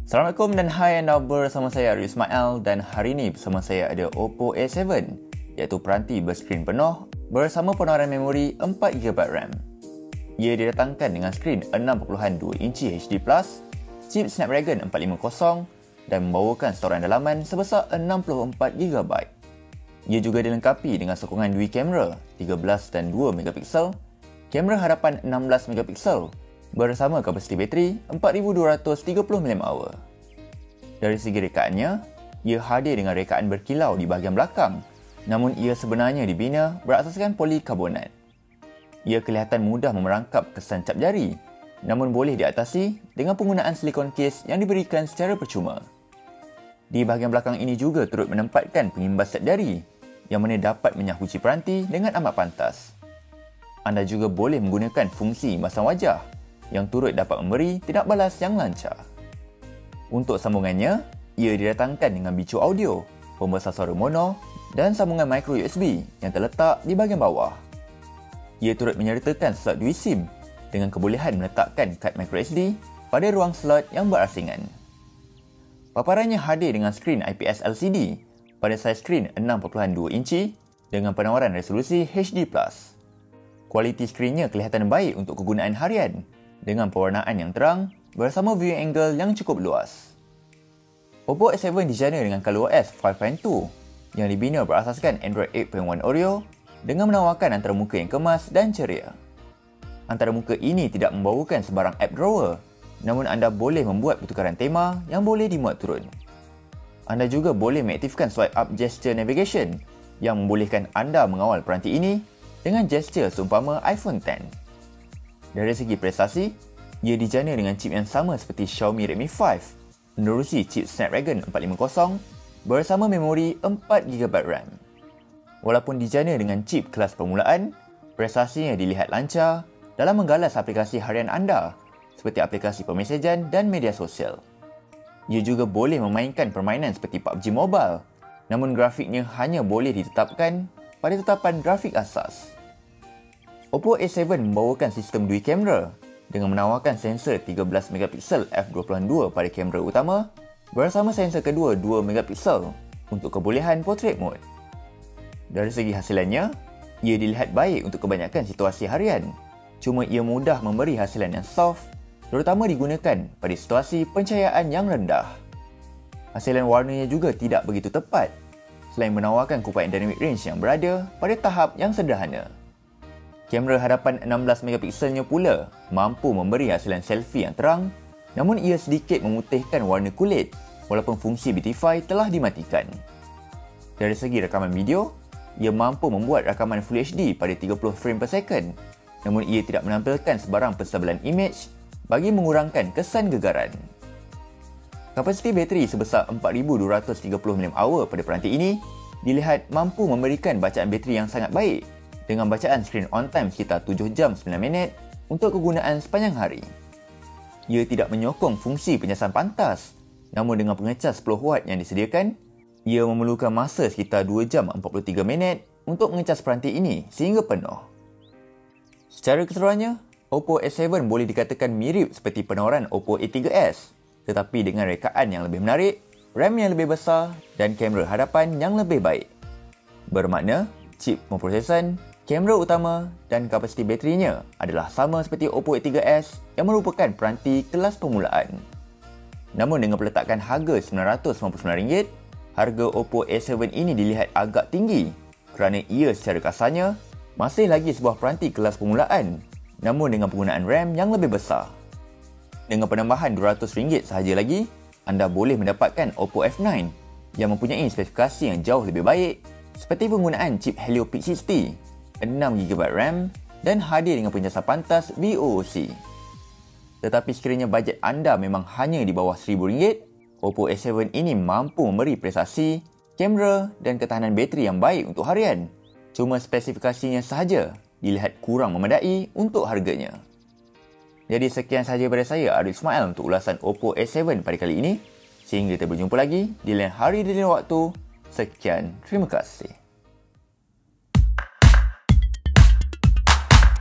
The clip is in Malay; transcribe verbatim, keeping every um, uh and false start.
Assalamualaikum dan hai anda, bersama saya Arif Ismail dan hari ini bersama saya ada Oppo A tujuh iaitu peranti berskrin penuh bersama penawaran memori empat giga byte RAM. Ia didatangkan dengan skrin enam perpuluhan dua inci H D plus, chip Snapdragon empat lima kosong dan membawakan storan dalaman sebesar enam puluh empat giga byte. Ia juga dilengkapi dengan sokongan dua kamera tiga belas dan dua megapiksel, kamera hadapan enam belas megapiksel bersama kapasiti bateri empat ribu dua ratus tiga puluh miliampere hour. Dari segi rekaannya, ia hadir dengan rekaan berkilau di bahagian belakang, namun ia sebenarnya dibina berasaskan polikarbonat. Ia kelihatan mudah memerangkap kesan cap jari, namun boleh diatasi dengan penggunaan silikon case yang diberikan secara percuma. Di bahagian belakang ini juga turut menempatkan pengimbas cap jari, yang mana dapat menyahuci peranti dengan amat pantas. Anda juga boleh menggunakan fungsi imbasan wajah, yang turut dapat memberi tindak balas yang lancar. Untuk sambungannya, ia didatangkan dengan bicu audio, pembesar suara mono dan sambungan micro U S B yang terletak di bahagian bawah. Ia turut menyertakan slot dua SIM dengan kebolehan meletakkan kad micro S D pada ruang slot yang berasingan. Paparannya hadir dengan skrin I P S L C D pada saiz skrin enam perpuluhan dua inci dengan penawaran resolusi H D plus. Kualiti skrinnya kelihatan baik untuk kegunaan harian dengan pewarnaan yang terang bersama viewing angle yang cukup luas. Oppo A tujuh dijana dengan ColorOS lima titik dua yang dibina berasaskan Android lapan titik satu Oreo dengan menawarkan antarmuka yang kemas dan ceria. Antarmuka ini tidak membawakan sebarang app drawer, namun anda boleh membuat pertukaran tema yang boleh dimuat turun. Anda juga boleh mengaktifkan swipe up gesture navigation yang membolehkan anda mengawal peranti ini dengan gesture seumpama iPhone X. Dari segi prestasi, ia dijana dengan chip yang sama seperti Xiaomi Redmi lima, menerusi chip Snapdragon empat lima kosong bersama memori empat giga byte RAM. Walaupun dijana dengan chip kelas permulaan, prestasinya dilihat lancar dalam menggalas aplikasi harian anda seperti aplikasi permesejan dan media sosial. Ia juga boleh memainkan permainan seperti P U B G Mobile, namun grafiknya hanya boleh ditetapkan pada tetapan grafik asas. Oppo A tujuh membawakan sistem dua kamera dengan menawarkan sensor tiga belas megapiksel f dua puluh dua pada kamera utama bersama sensor kedua dua megapiksel untuk kebolehan portrait mode. Dari segi hasilannya, ia dilihat baik untuk kebanyakan situasi harian, cuma ia mudah memberi hasilan yang soft, terutama digunakan pada situasi pencahayaan yang rendah. Hasilan warnanya juga tidak begitu tepat, selain menawarkan kupaian dynamic range yang berada pada tahap yang sederhana. Kamera hadapan enam belas megapikselnya pula mampu memberi hasilan selfie yang terang, namun ia sedikit memutihkan warna kulit walaupun fungsi Beautify telah dimatikan. Dari segi rakaman video, ia mampu membuat rakaman Full H D pada tiga puluh frame per second, namun ia tidak menampilkan sebarang penstabilan image bagi mengurangkan kesan gegaran. Kapasiti bateri sebesar empat ribu dua ratus tiga puluh miliampere hour pada peranti ini dilihat mampu memberikan bacaan bateri yang sangat baik dengan bacaan screen on time sekitar tujuh jam sembilan minit untuk kegunaan sepanjang hari. Ia tidak menyokong fungsi pencasan pantas, namun dengan pengecas sepuluh watt yang disediakan, ia memerlukan masa sekitar dua jam empat puluh tiga minit untuk mengecas peranti ini sehingga penuh. Secara keseluruhannya, Oppo A tujuh boleh dikatakan mirip seperti penawaran Oppo A tiga S, tetapi dengan rekaan yang lebih menarik, RAM yang lebih besar dan kamera hadapan yang lebih baik. Bermakna, chip pemprosesan, kamera utama dan kapasiti baterinya adalah sama seperti Oppo A tiga S yang merupakan peranti kelas permulaan. Namun dengan peletakan harga sembilan ratus sembilan puluh sembilan ringgit, harga Oppo A tujuh ini dilihat agak tinggi kerana ia secara kasarnya masih lagi sebuah peranti kelas permulaan, namun dengan penggunaan RAM yang lebih besar. Dengan penambahan dua ratus ringgit sahaja lagi, anda boleh mendapatkan Oppo F sembilan yang mempunyai spesifikasi yang jauh lebih baik seperti penggunaan chip Helio P enam puluh, enam giga byte RAM dan hadir dengan pencasan pantas V O O C. Tetapi sekiranya bajet anda memang hanya di bawah seribu ringgit, Oppo A tujuh ini mampu memberi prestasi, kamera dan ketahanan bateri yang baik untuk harian. Cuma spesifikasinya sahaja dilihat kurang memadai untuk harganya. Jadi sekian sahaja daripada saya, Arif Ismail, untuk ulasan Oppo A tujuh pada kali ini. Sehingga kita berjumpa lagi di lain hari di lain waktu. Sekian, terima kasih.